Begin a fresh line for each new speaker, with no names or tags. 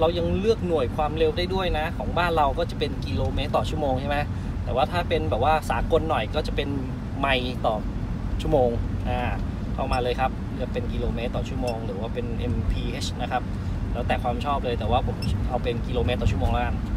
เรายังเลือกหน่วยความเร็วได้ด้วยนะของบ้านเราก็จะเป็นกิโลเมตรต่อชั่วโมงใช่ไหมแต่ว่าถ้าเป็นแบบว่าสากลหน่อยก็จะเป็นไมล์ต่อชั่วโมงเข้ามาเลยครับจะเป็นกิโลเมตรต่อชั่วโมงหรือว่าเป็น mph นะครับแล้วแต่ความชอบเลยแต่ว่าผมเอาเป็นกิโลเมตรต่อชั่วโมงแล้วกัน